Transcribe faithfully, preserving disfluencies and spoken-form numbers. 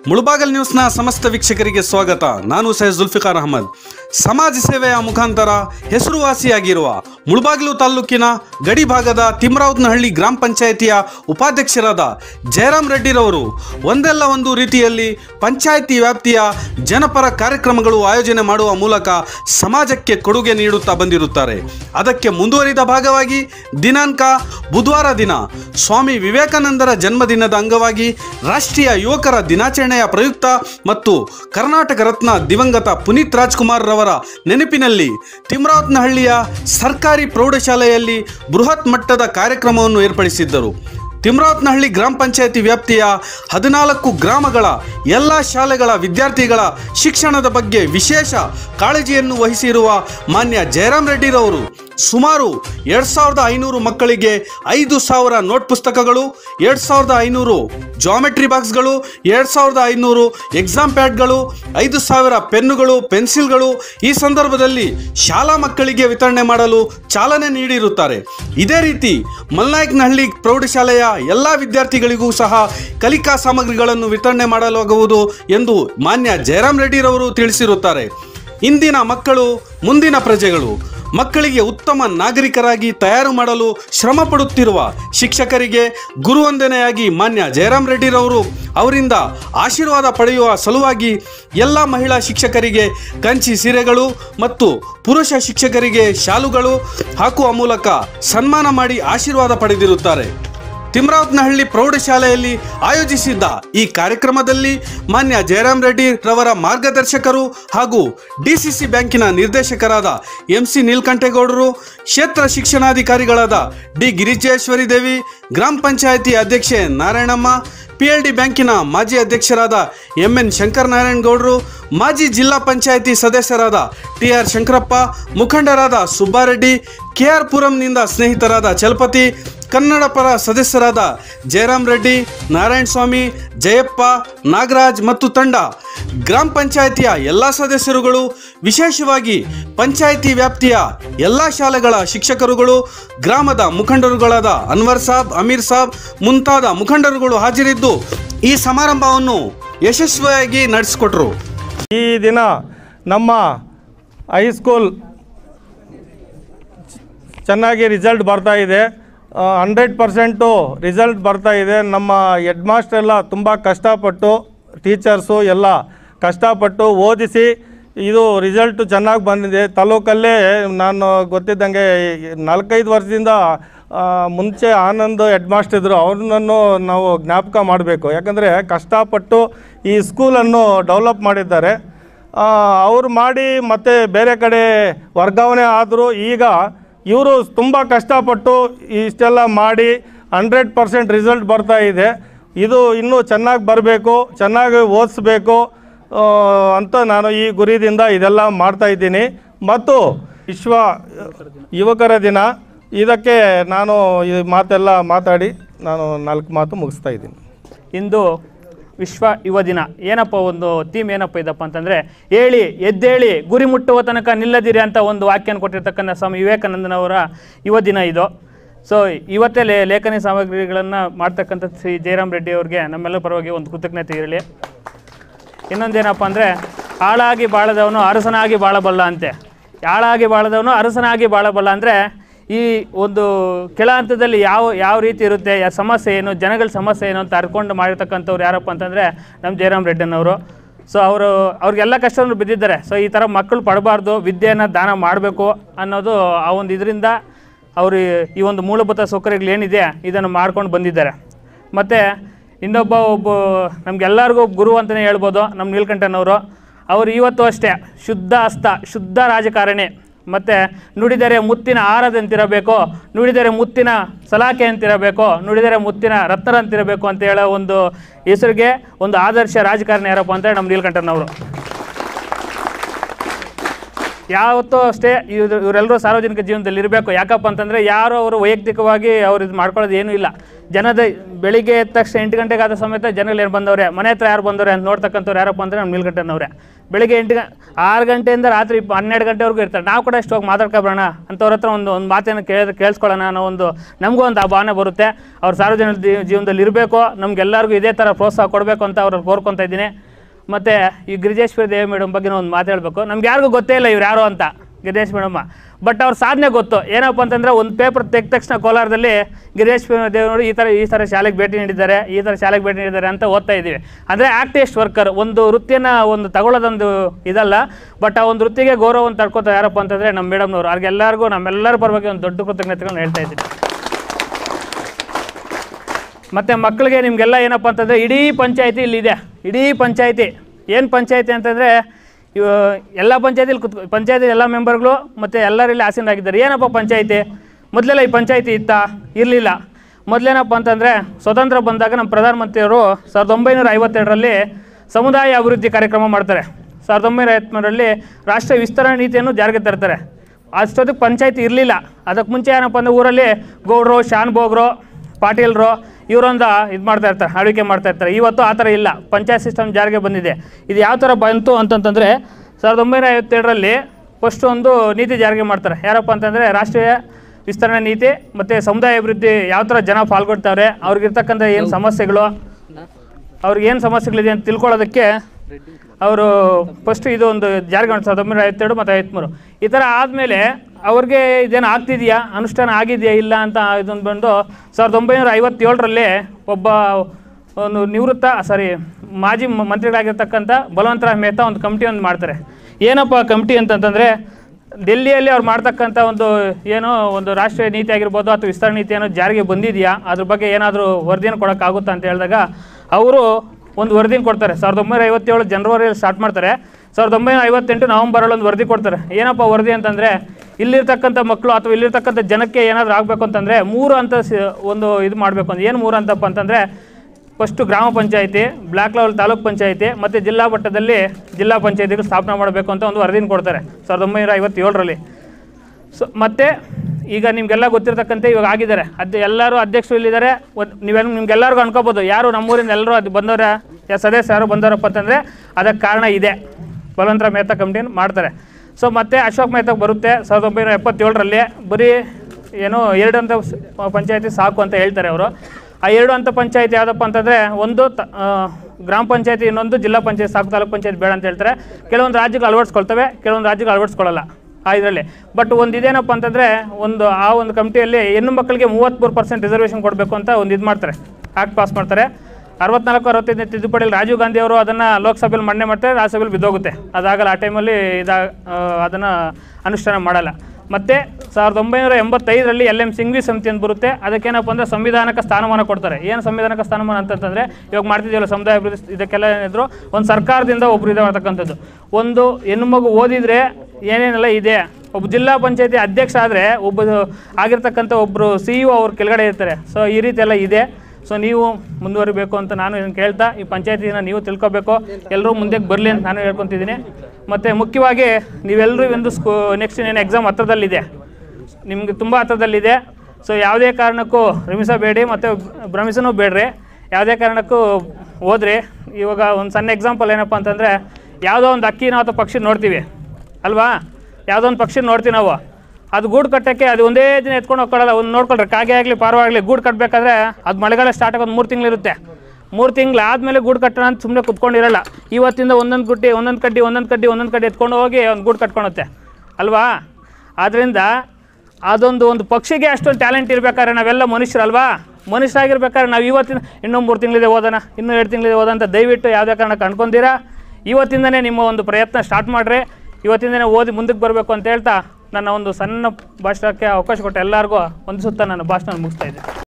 ಮುಳಬಾಗಲ್ ನ್ಯೂಸ್ನ ಸಮಸ್ತ ವೀಕ್ಷಕರಿಗೆ ಸ್ವಾಗತ. ನಾನು ಸೈಯದ್ ಜುಲ್ಫಿಕಾರ್ ಅಹಮದ್. ಸಮಾಜ ಸೇವೆಯ ಮುಖಾಂತರ ಹೆಸರುವಾಸಿಯಾಗಿರುವ ಮುಳಬಾಗಿಲು ತಾಲೂಕಿನ ಗಡಿ ಭಾಗದ ತಿಮ್ರಾವ್ನಹಳ್ಳಿ ಗ್ರಾಮ ಪಂಚಾಯಿತಿಯ ಉಪಾಧ್ಯಕ್ಷರಾದ ಜಯರಾಮ್ ರೆಡ್ಡಿರವರು ಒಂದಲ್ಲ ಒಂದು ರೀತಿಯಲ್ಲಿ ಪಂಚಾಯಿತಿ ವ್ಯಾಪ್ತಿಯ ಜನಪರ ಕಾರ್ಯಕ್ರಮಗಳು ಆಯೋಜನೆ ಮಾಡುವ ಮೂಲಕ ಸಮಾಜಕ್ಕೆ ಕೊಡುಗೆ ನೀಡುತ್ತಾ ಬಂದಿರುತ್ತಾರೆ. ಅದಕ್ಕೆ ಮುಂದುವರಿದ ಭಾಗವಾಗಿ ದಿನಾಂಕ ಬುಧವಾರ ದಿನ ಸ್ವಾಮಿ ವಿವೇಕಾನಂದರ ಜನ್ಮದಿನದ ಅಂಗವಾಗಿ ರಾಷ್ಟ್ರೀಯ ಯುವಕರ ದಿನಾಚರಣೆಯ ಪ್ರಯುಕ್ತ ಮತ್ತು ಕರ್ನಾಟಕ ರತ್ನ ದಿವಂಗತ ಪುನೀತ್ ರಾಜ್ಕುಮಾರ್ ರವರ ನೆನಪಿನಲ್ಲಿ ತಿಮ್ರಾವ್ನಹಳ್ಳಿಯ ಸರ್ಕಾರಿ ಪ್ರೌಢಶಾಲೆಯಲ್ಲಿ ಬೃಹತ್ ಮಟ್ಟದ ಕಾರ್ಯಕ್ರಮವನ್ನು ಏರ್ಪಡಿಸಿದ್ದರು. ತಿಮ್ರಾವ್ನಹಳ್ಳಿ ಗ್ರಾಮ ಪಂಚಾಯಿತಿ ವ್ಯಾಪ್ತಿಯ ಹದಿನಾಲ್ಕು ಗ್ರಾಮಗಳ ಎಲ್ಲ ಶಾಲೆಗಳ ವಿದ್ಯಾರ್ಥಿಗಳ ಶಿಕ್ಷಣದ ಬಗ್ಗೆ ವಿಶೇಷ ಕಾಳಜಿಯನ್ನು ವಹಿಸಿರುವ ಮಾನ್ಯ ಜಯರಾಮ್ ರೆಡ್ಡಿರವರು ಸುಮಾರು ಎರಡು ಸಾವಿರದ ಐನೂರು ಮಕ್ಕಳಿಗೆ ಐದು ಸಾವಿರ ನೋಟ್ ಪುಸ್ತಕಗಳು, ಎರಡು ಸಾವಿರದ ಐನೂರು ಜಾಮೆಟ್ರಿ ಬಾಕ್ಸ್ಗಳು, ಎರಡು ಸಾವಿರದ ಐನೂರು ಎಕ್ಸಾಮ್ ಪ್ಯಾಡ್ಗಳು, ಐದು ಸಾವಿರ ಪೆನ್ನುಗಳು, ಪೆನ್ಸಿಲ್ಗಳು ಈ ಸಂದರ್ಭದಲ್ಲಿ ಶಾಲಾ ಮಕ್ಕಳಿಗೆ ವಿತರಣೆ ಮಾಡಲು ಚಾಲನೆ ನೀಡಿರುತ್ತಾರೆ. ಇದೇ ರೀತಿ ಮಲ್ನಾಯಕನಹಳ್ಳಿ ಪ್ರೌಢಶಾಲೆಯ ಎಲ್ಲ ವಿದ್ಯಾರ್ಥಿಗಳಿಗೂ ಸಹ ಕಲಿಕಾ ಸಾಮಗ್ರಿಗಳನ್ನು ವಿತರಣೆ ಮಾಡಲಾಗುವುದು ಎಂದು ಮಾನ್ಯ ಜಯರಾಮ್ ರೆಡ್ಡಿರವರು ತಿಳಿಸಿರುತ್ತಾರೆ. ಇಂದಿನ ಮಕ್ಕಳು ಮುಂದಿನ ಪ್ರಜೆಗಳು. ಮಕ್ಕಳಿಗೆ ಉತ್ತಮ ನಾಗರಿಕರಾಗಿ ತಯಾರು ಮಾಡಲು ಶ್ರಮ ಪಡುತ್ತಿರುವ ಶಿಕ್ಷಕರಿಗೆ ಗುರುವಂದನೆಯಾಗಿ ಮಾನ್ಯ ಜಯರಾಮ್ ರೆಡ್ಡಿರವರು ಅವರಿಂದ ಆಶೀರ್ವಾದ ಪಡೆಯುವ ಸಲುವಾಗಿ ಎಲ್ಲ ಮಹಿಳಾ ಶಿಕ್ಷಕರಿಗೆ ಕಂಚಿ ಸೀರೆಗಳು ಮತ್ತು ಪುರುಷ ಶಿಕ್ಷಕರಿಗೆ ಶಾಲುಗಳು ಹಾಕುವ ಮೂಲಕ ಸನ್ಮಾನ ಮಾಡಿ ಆಶೀರ್ವಾದ ಪಡೆದಿರುತ್ತಾರೆ. ತಿಮ್ರಾವ್ನಹಳ್ಳಿ ಪ್ರೌಢಶಾಲೆಯಲ್ಲಿ ಆಯೋಜಿಸಿದ್ದ ಈ ಕಾರ್ಯಕ್ರಮದಲ್ಲಿ ಮಾನ್ಯ ಜಯರಾಮ್ ರೆಡ್ಡಿ ರವರ ಮಾರ್ಗದರ್ಶಕರು ಹಾಗೂ ಡಿಸಿಸಿ ಬ್ಯಾಂಕಿನ ನಿರ್ದೇಶಕರಾದ ಎಂ ಸಿ ನೀಲಕಂಠೇಗೌಡರು, ಕ್ಷೇತ್ರ ಶಿಕ್ಷಣಾಧಿಕಾರಿಗಳಾದ ಡಿ ಗಿರಿಜೇಶ್ವರಿ ದೇವಿ, ಗ್ರಾಮ ಪಂಚಾಯಿತಿ ಅಧ್ಯಕ್ಷೆ ನಾರಾಯಣಮ್ಮ, ಪಿ ಎಲ್ ಡಿ ಬ್ಯಾಂಕಿನ ಮಾಜಿ ಅಧ್ಯಕ್ಷರಾದ ಎಂ ಎನ್ ಶಂಕರ ನಾರಾಯಣ ಗೌಡರು, ಮಾಜಿ ಜಿಲ್ಲಾ ಪಂಚಾಯಿತಿ ಸದಸ್ಯರಾದ ಟಿ ಆರ್ ಶಂಕರಪ್ಪ, ಮುಖಂಡರಾದ ಸುಬ್ಬಾರೆಡ್ಡಿ, ಕೆ ಆರ್ ಪುರಂನಿಂದ ಸ್ನೇಹಿತರಾದ ಚಲಪತಿ, ಕನ್ನಡ ಪರ ಸದಸ್ಯರಾದ ಜಯರಾಮ್ ರೆಡ್ಡಿ, ನಾರಾಯಣ ಸ್ವಾಮಿ, ಜಯಪ್ಪ, ನಾಗರಾಜ್ ಮತ್ತು ತಂಡ, ಗ್ರಾಮ ಪಂಚಾಯಿತಿಯ ಎಲ್ಲ ಸದಸ್ಯರುಗಳು, ವಿಶೇಷವಾಗಿ ಪಂಚಾಯಿತಿ ವ್ಯಾಪ್ತಿಯ ಎಲ್ಲ ಶಾಲೆಗಳ ಶಿಕ್ಷಕರುಗಳು, ಗ್ರಾಮದ ಮುಖಂಡರುಗಳಾದ ಅನ್ವರ್ ಸಾಬ್, ಅಮೀರ್ ಸಾಬ್ ಮುಂತಾದ ಮುಖಂಡರುಗಳು ಹಾಜರಿದ್ದು ಈ ಸಮಾರಂಭವನ್ನು ಯಶಸ್ವಿಯಾಗಿ ನಡೆಸಿಕೊಟ್ರು. ಈ ದಿನ ನಮ್ಮ ಹೈಸ್ಕೂಲ್ ಚೆನ್ನಾಗಿ ರಿಸಲ್ಟ್ ಬರ್ತಾ ಇದೆ. ಹಂಡ್ರೆಡ್ ಪರ್ಸೆಂಟು ರಿಸಲ್ಟ್ ಬರ್ತಾ ಇದೆ. ನಮ್ಮ ಹೆಡ್ ಮಾಸ್ಟರ್ ಎಲ್ಲ ತುಂಬ ಕಷ್ಟಪಟ್ಟು, ಟೀಚರ್ಸು ಎಲ್ಲ ಕಷ್ಟಪಟ್ಟು ಓದಿಸಿ ಇದು ರಿಸಲ್ಟು ಚೆನ್ನಾಗಿ ಬಂದಿದೆ. ತಾಲೂಕಲ್ಲೇ ನಾನು ಗೊತ್ತಿದ್ದಂಗೆ ನಾಲ್ಕೈದು ವರ್ಷದಿಂದ ಮುಂಚೆ ಆನಂದ್ ಹೆಡ್ ಮಾಸ್ಟರ್ ಇದ್ದರು, ಅವ್ರನ್ನೂ ನಾವು ಜ್ಞಾಪಕ ಮಾಡಬೇಕು. ಯಾಕಂದರೆ ಕಷ್ಟಪಟ್ಟು ಈ ಸ್ಕೂಲನ್ನು ಡೆವಲಪ್ ಮಾಡಿದ್ದಾರೆ. ಅವರು ಮಾಡಿ ಮತ್ತು ಬೇರೆ ಕಡೆ ವರ್ಗಾವಣೆ ಆದರೂ ಈಗ ಇವರು ತುಂಬ ಕಷ್ಟಪಟ್ಟು ಇಷ್ಟೆಲ್ಲ ಮಾಡಿ ಹಂಡ್ರೆಡ್ ಪರ್ಸೆಂಟ್ ರಿಸಲ್ಟ್ ಬರ್ತಾ ಇದೆ. ಇದು ಇನ್ನೂ ಚೆನ್ನಾಗಿ ಬರಬೇಕು, ಚೆನ್ನಾಗಿ ಓದಿಸ್ಬೇಕು ಅಂತ ನಾನು ಈ ಗುರಿದಿಂದ ಇದೆಲ್ಲ ಮಾಡ್ತಾಯಿದ್ದೀನಿ. ಮತ್ತು ವಿಶ್ವ ಯುವಕರ ದಿನ, ಇದಕ್ಕೆ ನಾನು ಈ ಮಾತೆಲ್ಲ ಮಾತಾಡಿ ನಾನು ನಾಲ್ಕು ಮಾತು ಮುಗಿಸ್ತಾ ಇದ್ದೀನಿ. ಇಂದು ವಿಶ್ವ ಯುವ ದಿನ. ಏನಪ್ಪ ಒಂದು ಥೀಮ್ ಏನಪ್ಪ ಇದಪ್ಪ ಅಂತಂದರೆ, ಹೇಳಿ ಎದ್ದೇಳಿ ಗುರಿ ಮುಟ್ಟುವ ತನಕ ನಿಲ್ಲದಿರಿ ಅಂತ ಒಂದು ವಾಕ್ಯನ ಕೊಟ್ಟಿರ್ತಕ್ಕಂಥ ಸ್ವಾಮಿ ವಿವೇಕಾನಂದನವರ ಯುವ ದಿನ ಇದು. ಸೊ ಇವತ್ತೇ ಲೇ ಲೇಖನಿ ಸಾಮಗ್ರಿಗಳನ್ನು ಮಾಡ್ತಕ್ಕಂಥ ಶ್ರೀ ಜಯರಾಮ್ ರೆಡ್ಡಿ ಅವ್ರಿಗೆ ನಮ್ಮೆಲ್ಲರ ಪರವಾಗಿ ಒಂದು ಕೃತಜ್ಞತೆ ಇರಲಿ. ಇನ್ನೊಂದೇನಪ್ಪ ಅಂದರೆ, ಆಳಾಗಿ ಬಾಳದವನು ಅರಸನಾಗಿ ಬಾಳಬಲ್ಲ ಅಂತೆ. ಆಳಾಗಿ ಬಾಳದವನು ಅರಸನಾಗಿ ಬಾಳಬಲ್ಲ ಅಂದರೆ ಈ ಒಂದು ಕೆಳ ಹಂತದಲ್ಲಿ ಯಾವ ಯಾವ ರೀತಿ ಇರುತ್ತೆ, ಸಮಸ್ಯೆ ಏನು, ಜನಗಳ ಸಮಸ್ಯೆ ಏನು ಅಂತ ಅರ್ಕೊಂಡು ಮಾಡಿರ್ತಕ್ಕಂಥವ್ರು ಯಾರಪ್ಪ ಅಂತಂದರೆ ನಮ್ಮ ಜಯರಾಮ್ ರೆಡ್ಡಿನವರು. ಸೊ ಅವರು ಅವ್ರಿಗೆಲ್ಲ ಕಷ್ಟವನ್ನು ಬಿದ್ದಿದ್ದಾರೆ. ಸೊ ಈ ಥರ ಮಕ್ಕಳು ಪಡಬಾರ್ದು, ವಿದ್ಯೆಯನ್ನು ದಾನ ಮಾಡಬೇಕು ಅನ್ನೋದು ಆ ಒಂದು ಇದರಿಂದ ಅವರು ಈ ಒಂದು ಮೂಲಭೂತ ಸೌಕರ್ಯಗಳೇನಿದೆ ಇದನ್ನು ಮಾಡ್ಕೊಂಡು ಬಂದಿದ್ದಾರೆ. ಮತ್ತು ಇನ್ನೊಬ್ಬ ಒಬ್ಬ ನಮಗೆಲ್ಲರಿಗೂ ಗುರು ಅಂತಲೇ ಹೇಳ್ಬೋದು ನಮ್ಮ ನೀಲಕಂಠನವರು. ಅವರು ಇವತ್ತು ಅಷ್ಟೇ ಶುದ್ಧ ಹಸ್ತ, ಶುದ್ಧ ರಾಜಕಾರಣಿ. ಮತ್ತು ನುಡಿದರೆ ಮುತ್ತಿನ ಹಾರದಂತಿರಬೇಕು, ನುಡಿದರೆ ಮುತ್ತಿನ ಸಲಾಕೆ ಅಂತಿರಬೇಕು, ನುಡಿದರೆ ಮುತ್ತಿನ ರತ್ನರಂತಿರಬೇಕು ಅಂತ ಹೇಳೋ ಒಂದು ಹೆಸರಿಗೆ ಒಂದು ಆದರ್ಶ ರಾಜಕಾರಣಿ ಯಾರಪ್ಪ ಅಂತೇಳಿ ನಮ್ಮ ನೀಲಕಂಠನವರು. ಯಾವತ್ತೂ ಅಷ್ಟೇ ಇವ್ರು ಇವರೆಲ್ಲರೂ ಸಾರ್ವಜನಿಕ ಜೀವನದಲ್ಲಿ ಇರಬೇಕು. ಯಾಕಪ್ಪ ಅಂತಂದರೆ ಯಾರು ಅವರು ವೈಯಕ್ತಿಕವಾಗಿ ಅವ್ರು ಇದು ಮಾಡ್ಕೊಳ್ಳೋದು ಏನೂ ಇಲ್ಲ. ಜನದ ಬೆಳಿಗ್ಗೆ ಎದ್ದ ತಕ್ಷಣ ಎಂಟು ಗಂಟೆಗೆ ಆದ ಸಮೇತ ಜನಗಳು ಏನು ಬಂದವ್ರೆ, ಮನೆ ಹತ್ರ ಯಾರು ಬಂದವ್ರೆ ಅಂತ ನೋಡ್ತಕ್ಕಂಥವ್ರು ಯಾರಪ್ಪ ಅಂದರೆ ನಮ್ಮ ನೀಲಕಂಠನವರೇ. ಬೆಳಿಗ್ಗೆ ಎಂಟು ಗ ಆರು ಗಂಟೆಯಿಂದ ರಾತ್ರಿ ಇಪ್ಪ ಹನ್ನೆರಡು ಗಂಟೆವರೆಗೂ ಇರ್ತಾರೆ. ನಾವು ಕೂಡ ಇಷ್ಟು ಹೋಗಿ ಮಾತಾಡ್ಕೊಬರೋಣ ಅಂಥವ್ರ ಹತ್ರ ಒಂದು ಒಂದು ಮಾತನ್ನು ಕೇಳಿದ್ರೆ ಕೇಳಿಸ್ಕೊಳ್ಳೋಣ ಅನ್ನೋ ಒಂದು ನಮಗೂ ಒಂದು ಆ ಭಾವನೆ ಬರುತ್ತೆ. ಅವ್ರು ಸಾರ್ವಜನಿಕ ಜೀವನದಲ್ಲಿ ಇರಬೇಕು, ನಮಗೆಲ್ಲರಿಗೂ ಇದೇ ಥರ ಪ್ರೋತ್ಸಾಹ ಕೊಡಬೇಕು ಅಂತ ಅವ್ರಿಗೆ ಕೋರ್ಕೊತಾ ಇದ್ದೀನಿ. ಮತ್ತು ಈ ಗಿರಿಜೇಶ್ವರಿ ದೇವಿ ಮೇಡಮ್ ಬಗ್ಗೆ ಒಂದು ಮಾತಾಡಬೇಕು. ನಮ್ಗೆ ಯಾರಿಗೂ ಗೊತ್ತೇ ಇಲ್ಲ ಇವ್ರು ಯಾರು ಅಂತ, ಗಿರಿಜೇಶ್ ಮೇಡಮ್ಮ. ಬಟ್ ಅವ್ರ ಸಾಧನೆ ಗೊತ್ತು. ಏನಪ್ಪ ಅಂತಂದರೆ ಒಂದು ಪೇಪರ್ ತೆಗೆದ ತಕ್ಷಣ ಕೋಲಾರದಲ್ಲಿ ಗಿರಿಜೇಶ್ವರಿ ದೇವರು ಈ ಥರ ಈ ಥರ ಶಾಲೆಗೆ ಭೇಟಿ ನೀಡಿದ್ದಾರೆ, ಈ ಥರ ಶಾಲೆಗೆ ಭೇಟಿ ನೀಡಿದ್ದಾರೆ ಅಂತ ಓದ್ತಾ ಇದ್ದೀವಿ. ಅಂದರೆ ಆಕ್ಟಿವಿಸ್ಟ್ ವರ್ಕರ್, ಒಂದು ವೃತ್ತಿಯನ್ನು ಒಂದು ತಗೊಳ್ಳೋದೊಂದು ಇದಲ್ಲ, ಬಟ್ ಆ ಒಂದು ವೃತ್ತಿಗೆ ಗೌರವವನ್ನು ತಡ್ಕೊತಾರೆ ಯಾರಪ್ಪ ಅಂತಂದರೆ ನಮ್ಮ ಮೇಡಮ್ನವರು. ಅವ್ರಿಗೆಲ್ಲರಿಗೂ ನಮ್ಮೆಲ್ಲರ ಪರವಾಗಿ ಒಂದು ದೊಡ್ಡ ಕೃತಜ್ಞತೆಗಳನ್ನ ಹೇಳ್ತಾ ಇದ್ದೀನಿ. ಮತ್ತು ಮಕ್ಕಳಿಗೆ ನಿಮಗೆಲ್ಲ ಏನಪ್ಪ ಅಂತಂದರೆ ಇಡೀ ಪಂಚಾಯತಿ ಇಲ್ಲಿದೆ. ಇಡೀ ಪಂಚಾಯತಿ ಏನು ಪಂಚಾಯತಿ ಅಂತಂದರೆ ಇವ ಎಲ್ಲ ಪಂಚಾಯತಿಲಿ ಕುತ್ ಪಂಚಾಯತಿ ಎಲ್ಲ ಮೆಂಬರ್ಗಳು ಮತ್ತು ಎಲ್ಲರಲ್ಲಿ ಆಸೀನರಾಗಿದ್ದಾರೆ. ಏನಪ್ಪ ಪಂಚಾಯತಿ? ಮೊದಲೆಲ್ಲ ಈ ಪಂಚಾಯತಿ ಇತ್ತಾ? ಇರಲಿಲ್ಲ. ಮೊದಲೇನಪ್ಪ ಅಂತಂದರೆ ಸ್ವತಂತ್ರ ಬಂದಾಗ ನಮ್ಮ ಪ್ರಧಾನಮಂತ್ರಿಯವರು ಸಾವಿರದ ಒಂಬೈನೂರ ಐವತ್ತೆರಡರಲ್ಲಿ ಸಮುದಾಯ ಅಭಿವೃದ್ಧಿ ಕಾರ್ಯಕ್ರಮ ಮಾಡ್ತಾರೆ. ಸಾವಿರದ ಒಂಬೈನೂರ ಐವತ್ತ್ಮೂರರಲ್ಲಿ ರಾಷ್ಟ್ರೀಯ ವಿಸ್ತರಣಾ ನೀತಿಯನ್ನು ಜಾರಿಗೆ ತರ್ತಾರೆ. ಅಷ್ಟೊತ್ತಿಗೆ ಪಂಚಾಯತಿ ಇರಲಿಲ್ಲ. ಅದಕ್ಕೆ ಮುಂಚೆ ಏನಪ್ಪ ಅಂದರೆ ಊರಲ್ಲಿ ಗೌಡ್ರು, ಶಾನ್ಭೋಗ್ರು, ಪಾಟೀಲ್ರು ಇವರೊಂದು ಇದು ಮಾಡ್ತಾ ಇರ್ತಾರೆ, ಆಳ್ವಿಕೆ ಮಾಡ್ತಾ ಇರ್ತಾರೆ. ಇವತ್ತು ಆ ಥರ ಇಲ್ಲ, ಪಂಚಾಯತ್ ಸಿಸ್ಟಮ್ ಜಾರಿಗೆ ಬಂದಿದೆ. ಇದು ಯಾವ ಥರ ಬಂತು ಅಂತಂತಂದರೆ ಸಾವಿರದ ಒಂಬೈನೂರ ಐವತ್ತೆರಡರಲ್ಲಿ ಫಸ್ಟ್ ಒಂದು ನೀತಿ ಜಾರಿಗೆ ಮಾಡ್ತಾರೆ. ಯಾರಪ್ಪ ಅಂತಂದರೆ ರಾಷ್ಟ್ರೀಯ ವಿಸ್ತರಣಾ ನೀತಿ ಮತ್ತು ಸಮುದಾಯ ಅಭಿವೃದ್ಧಿ ಯಾವ ಥರ ಜನ ಪಾಲ್ಗೊಳ್ತಾವ್ರೆ, ಅವ್ರಿಗಿರ್ತಕ್ಕಂಥ ಏನು ಸಮಸ್ಯೆಗಳು, ಅವ್ರಿಗೇನು ಸಮಸ್ಯೆಗಳಿದೆ ಅಂತ ತಿಳ್ಕೊಳ್ಳೋದಕ್ಕೆ ಅವರು ಫಸ್ಟು ಇದು ಒಂದು ಜಾರಿಗೆ ಮಾಡಿ ಸಾವಿರದ ಒಂಬೈನೂರ ಐವತ್ತೆರಡು ಮತ್ತು ಐವತ್ತ್ಮೂರು ಈ ಥರ ಆದಮೇಲೆ ಅವ್ರಿಗೆ ಇದೇನು ಆಗ್ತಿದೆಯಾ, ಅನುಷ್ಠಾನ ಆಗಿದೆಯಾ ಇಲ್ಲ ಅಂತ ಇದೊಂದು ಬಂದು ಸಾವಿರದ ಒಂಬೈನೂರ ಐವತ್ತೇಳರಲ್ಲಿ ಒಬ್ಬ ಒಂದು ನಿವೃತ್ತ ಸಾರಿ ಮಾಜಿ ಮಂತ್ರಿಗಳಾಗಿರ್ತಕ್ಕಂಥ ಬಲವಂತರಾವ್ ಮೆಹ್ತಾ ಒಂದು ಕಮಿಟಿ ಒಂದು ಮಾಡ್ತಾರೆ. ಏನಪ್ಪ ಕಮಿಟಿ ಅಂತಂತಂದರೆ ಡೆಲ್ಲಿಯಲ್ಲಿ ಅವ್ರು ಮಾಡ್ತಕ್ಕಂಥ ಒಂದು ಏನೋ ಒಂದು ರಾಷ್ಟ್ರೀಯ ನೀತಿ ಆಗಿರ್ಬೋದು ಅಥವಾ ವಿಸ್ತರಣಾ ನೀತಿ ಏನೋ ಜಾರಿಗೆ ಬಂದಿದೆಯಾ, ಅದ್ರ ಬಗ್ಗೆ ಏನಾದರೂ ವರದಿಯನ್ನು ಕೊಡೋಕ್ಕಾಗುತ್ತಾ ಅಂತ ಹೇಳಿದಾಗ ಅವರು ಒಂದು ವರದಿನ ಕೊಡ್ತಾರೆ. ಸಾವಿರದ ಒಂಬೈನೂರ ಐವತ್ತೇಳು ಜನವರಿಯಲ್ಲಿ ಸ್ಟಾರ್ಟ್ ಮಾಡ್ತಾರೆ. ಸಾವಿರದ ಒಂಬೈನೂರ ಐವತ್ತೆಂಟು ನವಂಬರಲ್ಲಿ ಒಂದು ವರದಿ ಕೊಡ್ತಾರೆ. ಏನಪ್ಪ ವರದಿ ಅಂತಂದರೆ ಇಲ್ಲಿರ್ತಕ್ಕಂಥ ಮಕ್ಕಳು ಅಥವಾ ಇಲ್ಲಿರ್ತಕ್ಕಂಥ ಜನಕ್ಕೆ ಏನಾದರೂ ಆಗಬೇಕು ಅಂತಂದರೆ ಮೂರು ಅಂತ ಒಂದು ಇದು ಮಾಡಬೇಕು ಅಂತ. ಏನು ಮೂರು ಅಂತಪ್ಪ ಅಂತಂದರೆ ಫಸ್ಟು ಗ್ರಾಮ ಪಂಚಾಯಿತಿ, ಬ್ಲಾಕ್ ಲೆವೆಲ್ ತಾಲೂಕು ಪಂಚಾಯಿತಿ ಮತ್ತು ಜಿಲ್ಲಾ ಮಟ್ಟದಲ್ಲಿ ಜಿಲ್ಲಾ ಪಂಚಾಯಿತಿಗಳು ಸ್ಥಾಪನೆ ಮಾಡಬೇಕು ಅಂತ ಒಂದು ವರದಿನ ಕೊಡ್ತಾರೆ ಸಾವಿರದ ಒಂಬೈನೂರ ಐವತ್ತೇಳರಲ್ಲಿ. ಸೊ ಮತ್ತು ಈಗ ನಿಮಗೆಲ್ಲ ಗೊತ್ತಿರ್ತಕ್ಕಂತೆ ಇವಾಗ ಆಗಿದ್ದಾರೆ ಅದ್ ಎಲ್ಲರೂ ಅಧ್ಯಕ್ಷರು ಇಲ್ಲಿದ್ದಾರೆ. ಒಂದು ನೀವೇನು ನಿಮ್ಗೆಲ್ಲರಿಗೂ ಅನ್ಕೋಬೋದು ಯಾರು ನಮ್ಮೂರಿಂದ ಎಲ್ಲರೂ ಅದು ಬಂದವರ ಯಾ ಸದಸ್ಯ ಯಾರು ಬಂದವರಪ್ಪ ಅಂತಂದರೆ ಅದಕ್ಕೆ ಕಾರಣ ಇದೆ, ಬಲವಂತರಾವ್ ಮೆಹ್ತಾ ಕಮಿಟಿನ ಮಾಡ್ತಾರೆ. ಸೊ ಮತ್ತು ಅಶೋಕ್ ಮೆಹ್ತಾಗೆ ಬರುತ್ತೆ ಸಾವಿರದ ಒಂಬೈನೂರ ಎಪ್ಪತ್ತೇಳರಲ್ಲಿ. ಬರೀ ಏನೋ ಎರಡು ಹಂತ ಪಂಚಾಯತಿ ಸಾಕು ಅಂತ ಹೇಳ್ತಾರೆ ಅವರು. ಆ ಎರಡು ಹಂತ ಪಂಚಾಯತಿ ಯಾವುದಪ್ಪ ಅಂತಂದರೆ ಒಂದು ತ ಗ್ರಾಮ ಪಂಚಾಯತಿ, ಇನ್ನೊಂದು ಜಿಲ್ಲಾ ಪಂಚಾಯತ್ ಸಾಕು, ತಾಲೂಕು ಪಂಚಾಯತ್ ಬೇಡ ಅಂತ ಹೇಳ್ತಾರೆ. ಕೆಲವೊಂದು ರಾಜ್ಯಗಳು ಅಳವಡಿಸ್ಕೊಳ್ತವೆ, ಕೆಲವೊಂದು ರಾಜ್ಯಗಳು ಅಳವಡಿಸ್ಕೊಳ್ಳಲ್ಲ ಆ ಇದರಲ್ಲಿ. ಬಟ್ ಒಂದು ಇದೇನಪ್ಪ ಅಂತಂದರೆ ಒಂದು ಆ ಒಂದು ಕಮಿಟಿಯಲ್ಲಿ ಹೆಣ್ಣು ಮಕ್ಕಳಿಗೆ ಮೂವತ್ತ್ಮೂರು ಪರ್ಸೆಂಟ್ ರಿಸರ್ವೇಷನ್ ಕೊಡಬೇಕು ಅಂತ ಒಂದು ಇದು ಮಾಡ್ತಾರೆ, ಆ್ಯಕ್ಟ್ ಪಾಸ್ ಮಾಡ್ತಾರೆ. ಅರವತ್ನಾಲ್ಕು ಅರವತ್ತೈದನೇ ತಿದ್ದುಪಡಿಯಲ್ಲಿ ರಾಜೀವ್ ಗಾಂಧಿ ಅವರು ಅದನ್ನು ಲೋಕಸಭೆಯಲ್ಲಿ ಮಂಡನೆ ಮಾಡ್ತಾರೆ, ರಾಜ್ಯಸಭೆಯಲ್ಲಿ ಬಿದ್ದೋಗುತ್ತೆ. ಅದಾಗಲ್ಲ, ಆ ಟೈಮಲ್ಲಿ ಇದಾ ಅದನ್ನು ಅನುಷ್ಠಾನ ಮಾಡಲ್ಲ. ಮತ್ತು ಸಾವಿರದ ಒಂಬೈನೂರ ಎಂಬತ್ತೈದರಲ್ಲಿ ಎಲ್ ಎಮ್ ಸಿಂಘ್ವಿ ಸಮಿತಿ ಅಂತ ಬರುತ್ತೆ. ಅದಕ್ಕೇನಪ್ಪ ಅಂದರೆ ಸಂವಿಧಾನಕ್ಕೆ ಸ್ಥಾನಮಾನ ಕೊಡ್ತಾರೆ. ಏನು ಸಂವಿಧಾನಕ್ಕೆ ಸ್ಥಾನಮಾನ ಅಂತಂದರೆ ಇವಾಗ ಮಾಡ್ತಿದ್ದೀವಲ್ಲ ಸಮುದಾಯ ಅಭಿವೃದ್ಧಿ, ಇದಕ್ಕೆಲ್ಲ ಏನಿದ್ರು ಒಂದು ಸರ್ಕಾರದಿಂದ ಒಬ್ಬರು ಇದೆ ಮಾಡ್ತಕ್ಕಂಥದ್ದು. ಒಂದು ಹೆಣ್ಣು ಮಗು ಓದಿದರೆ ಏನೇನೆಲ್ಲ ಇದೆ, ಒಬ್ಬ ಜಿಲ್ಲಾ ಪಂಚಾಯತಿ ಅಧ್ಯಕ್ಷ ಆದರೆ ಒಬ್ಬ ಆಗಿರ್ತಕ್ಕಂಥ ಒಬ್ಬರು ಸಿ ಇ ಒ ಅವ್ರ ಕೆಳಗಡೆ ಇರ್ತಾರೆ. ಸೊ ಈ ರೀತಿ ಎಲ್ಲ ಇದೆ. ಸೊ ನೀವು ಮುಂದುವರಿಬೇಕು ಅಂತ ನಾನು ಇದನ್ನು ಕೇಳ್ತಾ, ಈ ಪಂಚಾಯತಿನ ನೀವು ತಿಳ್ಕೊಬೇಕು, ಎಲ್ಲರೂ ಮುಂದೆ ಬರಲಿ ಅಂತ ನಾನು ಹೇಳ್ಕೊತಿದ್ದೀನಿ. ಮತ್ತು ಮುಖ್ಯವಾಗಿ ನೀವೆಲ್ಲರೂ ಒಂದು ಸ್ಕೂ ನೆಕ್ಸ್ಟ್ ಏನು ಎಕ್ಸಾಮ್ ಹತ್ರದಲ್ಲಿದೆ, ನಿಮಗೆ ತುಂಬ ಹತ್ರದಲ್ಲಿದೆ. ಸೊ ಯಾವುದೇ ಕಾರಣಕ್ಕೂ ರಮಿಸಬೇಡಿ ಮತ್ತು ಭ್ರಮಿಸನೂ ಬೇಡ್ರಿ. ಯಾವುದೇ ಕಾರಣಕ್ಕೂ ಹೋದ್ರಿ. ಇವಾಗ ಒಂದು ಸಣ್ಣ ಎಕ್ಸಾಂಪಲ್ ಏನಪ್ಪ ಅಂತಂದರೆ, ಯಾವುದೋ ಒಂದು ಅಕ್ಕಿನ ಅಥವಾ ಪಕ್ಷಿ ನೋಡ್ತೀವಿ ಅಲ್ವಾ, ಯಾವುದೋ ಒಂದು ಪಕ್ಷಿ ನೋಡ್ತೀವಿ ನಾವು, ಅದು ಗೂಡು ಕಟ್ಟೋಕ್ಕೆ ಅದು ಒಂದೇ ದಿನ ಎತ್ಕೊಂಡು ಹೋಗ್ಕೊಳ್ಳಲ್ಲ. ಒಂದು ನೋಡ್ಕೊಳ್ರಿ, ಕಾಗೆ ಆಗಲಿ ಪಾರವ ಆಗಲಿ ಗೂಡು ಕಟ್ಟಬೇಕಾದ್ರೆ ಅದು ಮಳೆಗಾಲ ಸ್ಟಾರ್ಟ್ ಆಗೋದು ಮೂರು ತಿಂಗಳಿರುತ್ತೆ. ಮೂರು ತಿಂಗಳು ಆದಮೇಲೆ ಗೂಡು ಕಟ್ಟೋಣ ಅಂತ ಸುಮ್ಮನೆ ಕುತ್ಕೊಂಡಿರಲ್ಲ. ಇವತ್ತಿಂದ ಒಂದೊಂದು ಗುಡ್ಡಿ ಒಂದೊಂದು ಕಡ್ಡಿ ಒಂದೊಂದು ಕಡ್ಡಿ ಒಂದೊಂದು ಕಡ್ಡಿ ಎತ್ಕೊಂಡು ಹೋಗಿ ಒಂದು ಗೂಡು ಕಟ್ಕೊಳುತ್ತೆ ಅಲ್ವಾ. ಆದ್ದರಿಂದ ಅದೊಂದು ಒಂದು ಪಕ್ಷಿಗೆ ಅಷ್ಟೊಂದು ಟ್ಯಾಲೆಂಟ್ ಇರಬೇಕಾದ್ರೆ ನಾವೆಲ್ಲ ಮನುಷ್ಯರಲ್ವಾ, ಮನುಷ್ಯರಾಗಿರ್ಬೇಕಾದ್ರೆ ನಾವು ಇವತ್ತಿನ ಇನ್ನೂ ಮೂರು ತಿಂಗಳಿದೆ ಓದೋಣ, ಇನ್ನೂ ಎರಡು ತಿಂಗಳಿದೆ ಓದೋಣ ಅಂತ ದಯವಿಟ್ಟು ಯಾವುದೇ ಕಾರಣಕ್ಕೆ ಅನ್ಕೊಂತೀರಾ. ಇವತ್ತಿಂದನೇ ನಿಮ್ಮ ಒಂದು ಪ್ರಯತ್ನ ಸ್ಟಾರ್ಟ್ ಮಾಡಿರಿ. ಇವತ್ತಿಂದನೇ ಓದಿ ಮುಂದಕ್ಕೆ ಬರಬೇಕು ಅಂತ ಹೇಳ್ತಾ ನನ್ನ ಒಂದು ಸಣ್ಣ ಭಾಷಣಕ್ಕೆ ಅವಕಾಶ ಕೊಟ್ಟು ಎಲ್ಲರಿಗೂ ಒಂದು ಸುತ್ತ ನನ್ನ ಭಾಷಣ ಮುಗಿಸ್ತಾ ಇದ್ದೆ.